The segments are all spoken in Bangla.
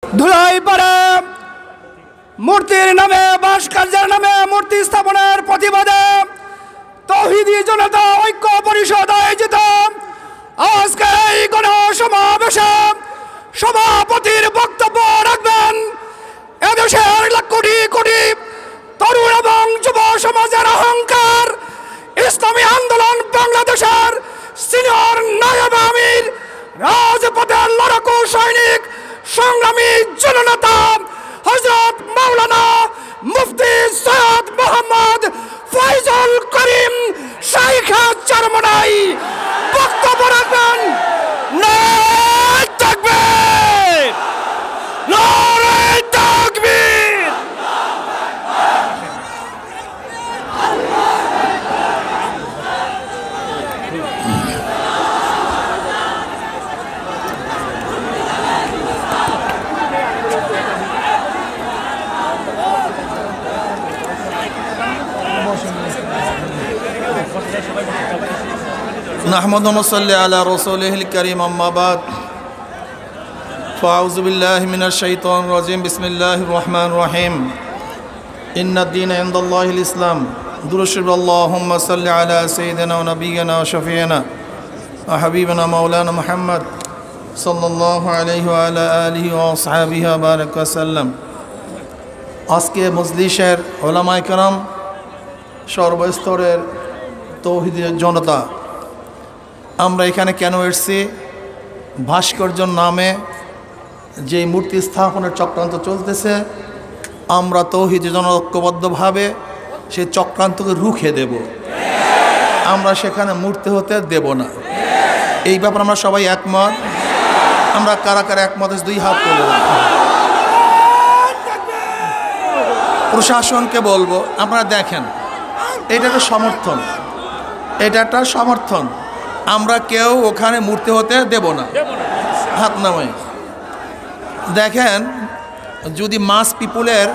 ধুলাই পড়ে মূর্তির নামে ভাস্কর্যের নামে মূর্তি স্থাপনের প্রতিবাদে তৌহিদি জনতা ঐক্য পরিষদ আয়োজিত আজকে এই গণসমাবেশে সভাপতির বক্তব্য রাখবেন এদেশের কোটি কোটি তরুণ এবং যুব সমাজের অহংকার ইসলামী আন্দোলন বাংলাদেশের সিনিয়র নায়বে আমির রাজপথের লড়াকু সৈনিক সংগ্রামী জননেতা হযরত মাওলানা মুফতি সৈয়দ মোহাম্মদ ফয়জুল কারিম শayekhe চরমনাই বক্তব্য রাখবেন। নারে তাকবীর, নারে তাকবীর। نحمد ونصلي على رسوله الكريم أما بعد فأعوذ بالله من الشيطان الرجيم بسم الله الرحمن الرحيم إن الدين عند الله الإسلام درشب اللهم صل على سيدنا ونبينا وشفيعنا وحبيبنا مولانا محمد صلى الله عليه وعلى آله وأصحابه وبارك وسلم আজকে মজলিসের উলামায়ে কেরাম সর্বস্তরের তৌহিদি জনতা আমরা এখানে কেন এসেছি ভাস্কর্যের নামে যে মূর্তি স্থাপনের চক্রান্ত চলতেছে আমরা তৌহিদি ঐক্যবদ্ধভাবে সেই চক্রান্তকে রুখে দেব আমরা সেখানে মূর্তি হতে দেব না এই ব্যাপারে আমরা সবাই একমত আমরা কারা কারা একমত দুই হাত তুলে প্রশাসনকে বলবো আপনারা দেখেন এটা একটা সমর্থন এটা একটা সমর্থন আমরা কেউ ওখানে মূর্তি হতে দেব না হাত নামাই দেখেন যদি মাস পিপুলের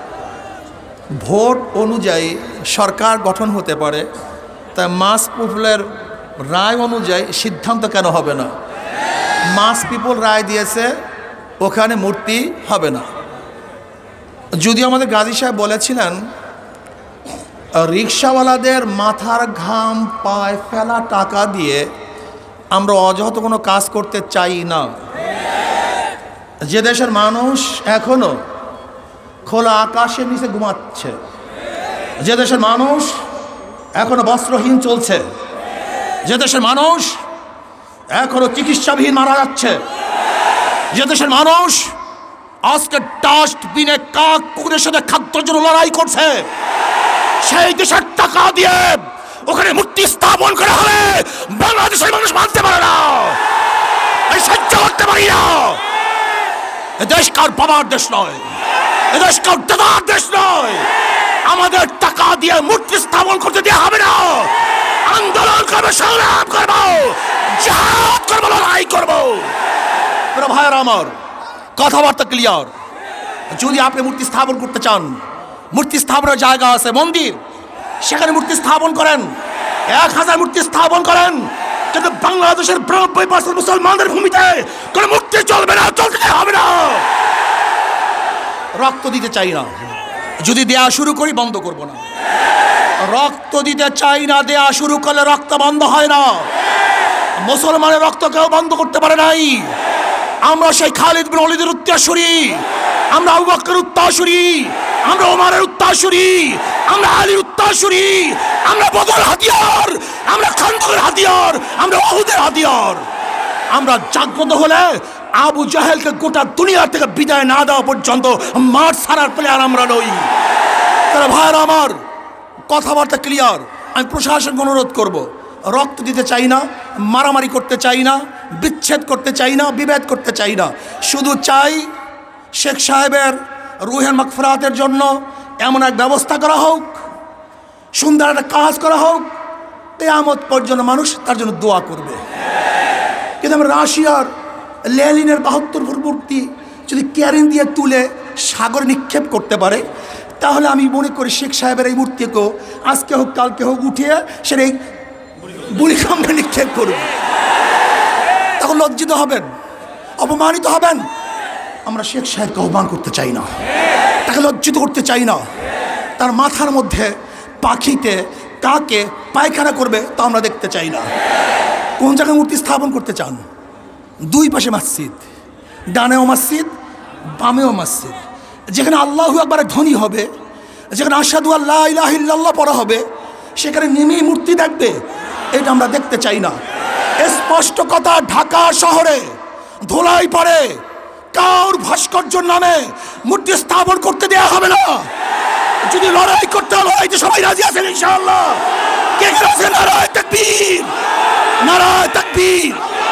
ভোট অনুযায়ী সরকার গঠন হতে পারে তাই মাস পিপুলের রায় অনুযায়ী সিদ্ধান্ত কেন হবে না মাস পিপুল রায় দিয়েছে ওখানে মূর্তি হবে না যদি আমাদের গাজী সাহেব বলেছিলেন রিক্সাওয়ালাদের মাথার ঘাম পায়ে ফেলা টাকা দিয়ে আমরা অযথা কোনো কাজ করতে চাই না যে দেশের মানুষ এখনো খোলা আকাশের নিচে ঘুমাচ্ছে যে দেশের মানুষ এখনো বস্ত্রহীন চলছে যে দেশের মানুষ এখনো চিকিৎসাবিহীন মারা যাচ্ছে যে দেশের মানুষ আজকে ডাস্টবিনে কাক কুকুরের সাথে খাদ্যের জন্য লড়াই করছে সেই দেশের টাকা দিয়ে ওখানে মূর্তি স্থাপন করা হলে বাংলাদেশের মানুষ মানতে পারে না আমি সহ্য করতে পারি না এদেশ কার বাবার দেশ নয় এদেশ কার দাদার দেশ নয় আমাদের টাকা দিয়ে মূর্তি স্থাপন করতে দেওয়া হবে না আন্দোলন করবো সংগ্রাম করবো জিহাদ করবো লড়াই করবো ভাইয়েরা আমার কথাবার্তা ক্লিয়ার যদি আপনি মূর্তি স্থাপন করতে চান মূর্তি স্থাপনের জায়গা আছে মন্দির সেখানে মূর্তি স্থাপন করেন 1000 মূর্তি স্থাপন করেন কিন্তু বাংলাদেশের 92% মুসলমানদের ভূমিতে কোনো মূর্তি চলবে না চলতে হবে না রক্ত দিতে চাই না যদি দেয়া শুরু করি বন্ধ করব না রক্ত দিতে চাই না দেয়া শুরু করলে রক্ত বন্ধ হয় না মুসলমানের রক্ত কেউ বন্ধ করতে পারে নাই আমরা সেই খালিদ বিন ওয়ালিদের উত্তরসূরি আমরা আবু বকরের উত্তরসূরি আমরা ওমরের উত্তরসূরি আমরা আলীর উত্তরসূরি আমরা বদর হাতিয়ার আমরা খান্দকের হাতিয়ার আমরা উহুদের হাতিয়ার আমরা জাগ্রত হলে আবু জাহেলকে গোটা দুনিয়া থেকে বিদায় না দেওয়া পর্যন্ত মাঠ ছাড়ার প্লেয়ার আমরা নই তারা ভাইয়েরা আমার কথাবার্তা ক্লিয়ার আমি প্রশাসনকে অনুরোধ করব রক্ত দিতে চাই না মারামারি করতে চাই না বিচ্ছেদ করতে চাই না বিভেদ করতে চাই না শুধু চাই শেখ সাহেবের রুহের মাগফিরাতের জন্য এমন এক ব্যবস্থা করা হোক সুন্দর একটা কাজ করা হোক কিয়ামত পর্যন্ত মানুষ তার জন্য দোয়া করবে কিন্তু আমরা রাশিয়ার লেনিনের 72 মূর্তি যদি ক্যারিন দিয়ে তুলে সাগরে নিক্ষেপ করতে পারে তাহলে আমি মনে করি শেখ সাহেবের এই মূর্তিকেও আজকে হোক কালকে হোক উঠিয়ে সেটা এই বুড়িখামে নিক্ষেপ করবে তখন লজ্জিত হবেন অপমানিত হবেন আমরা শেখ সাহেবকে আহ্বান করতে চাই না, তাকে লজ্জিত করতে চাই না। তার মাথার মধ্যে পাখিতে কাকে পায়খানা করবে তা আমরা দেখতে চাই না। কোন জায়গায় মূর্তি স্থাপন করতে চান? দুই পাশে মসজিদ, ডানেও মসজিদ বামেও মসজিদ। যেখানে আল্লাহু আকবার ধ্বনি হবে, যেখানে আশহাদু আল্লা ইলাহা ইল্লাল্লাহ পড়া হবে, সেখানে নেমেই মূর্তি দেখবে, এটা আমরা দেখতে চাই না। স্পষ্ট কথা, ঢাকা শহরে ধোলাই পড়ে কার ভাস্কর্যের নামে মূর্তি স্থাপন করতে দেওয়া হবে না। যদি লড়াই করতে হয়, লড়াইতে সবাই রাজি আছেন ইনশাআল্লাহ? কে কে আছেন? নারায়ে তাকবীর, নারায়ে তাকবীর।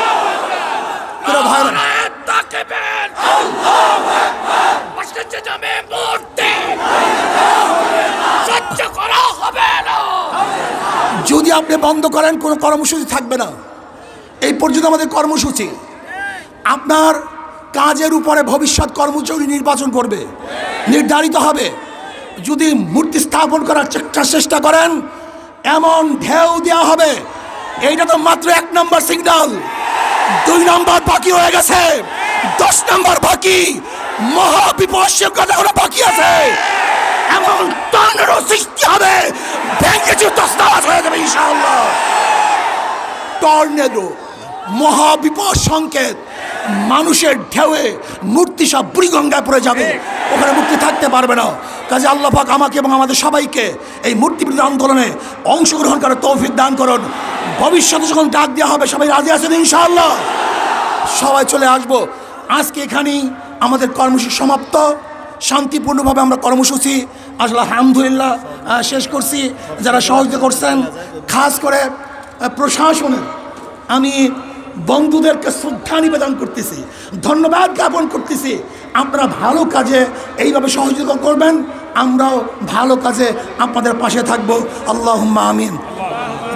যদি আপনি বন্ধ করেন, কোনো কর্মসূচি থাকবে না। এই পর্যন্ত আমাদের কর্মসূচি। আপনার কাজের উপরে ভবিষ্যৎ কর্মসূচি নির্বাচন করবে, নির্ধারিত হবে। যদি মূর্তি স্থাপন করার চেষ্টা করেন, এমন ঢেউ দেওয়া হবে। এইটা তো মাত্র 1 নম্বর সিগন্যাল, 2 নম্বর বাকি হয়ে গেছে, 10 নম্বর বাকি, মহাবিপর্যয় কথা বাকি আছে। এমন টর্নেডো সৃষ্টি হবে, ভেঙে তছনছ হয়ে যাবে ইনশাআল্লাহ। টর্নেডো, মহাবিপদ সংকেত, মানুষের ঢেউয়ে মূর্তি সব বুড়িগঙ্গায় পড়ে যাবে, ওখানে মূর্তি থাকতে পারবে না। কাজে আল্লাহ পাক আমাকে এবং আমাদের সবাইকে এই মূর্তি বিরোধী আন্দোলনে অংশগ্রহণ করার তৌফিক দান করুন। ভবিষ্যতে যখন ডাক দেওয়া হবে, সবাই রাজি আছেন ইনশাআল্লাহ? সবাই চলে আসবো। আজকে এখানেই আমাদের কর্মসূচি সমাপ্ত। শান্তিপূর্ণভাবে আমরা কর্মসূচি আসলে আলহামদুলিল্লাহ শেষ করছি। যারা সহযোগিতা করছেন, খাস করে প্রশাসনের আমি বন্ধুদেরকে শ্রদ্ধা নিবেদন করতেছি, ধন্যবাদ জ্ঞাপন করতেছি। আপনারা ভালো কাজে এইভাবে সহযোগিতা করবেন, আমরাও ভালো কাজে আপনাদের পাশে থাকবো। আল্লাহুম্মা আমিন।